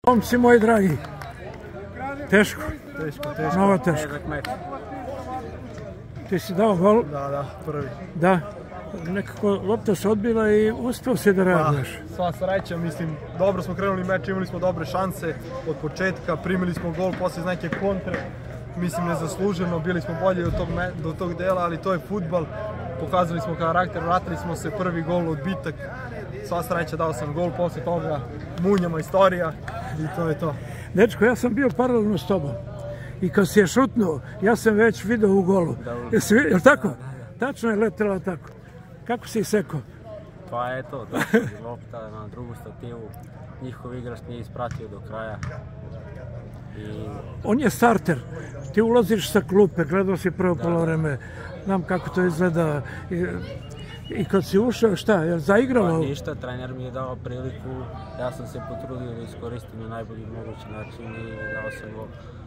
Momci moji dragi, teško, mnogo teško. Ti si dao gol? Da, prvi. Da, nekako lopta se odbila i uspeo si da reaguješ. Sva sreća, mislim, dobro smo krenuli meč, imali smo dobre šanse od početka, primili smo gol posle neke kontre, mislim nezasluženo, bili smo bolji do tog dela, ali to je fudbal, pokazali smo karakter, vratili smo se, prvi gol, odbitak, sva sreća, dao sam gol, posle toga munjama istorija i to je to. Dečko, ja sam bio paralelno s tobom i kad si je šutnuo, ja sam već video u golu. Je li tako? Tačno je letela tako. Kako si sekao? Pa je to, lopta na drugu stativu, njihov igrač nije ispratio do kraja. On je starter, ti ulaziš sa klupe, gledao si prvo polovreme, znam kako to izgleda. I kad si ušao, šta, je li zaigralo? Pa ništa, trener mi je dao priliku, ja sam se potrudio da iskoristim na najbolji mogući način i dao sam gol.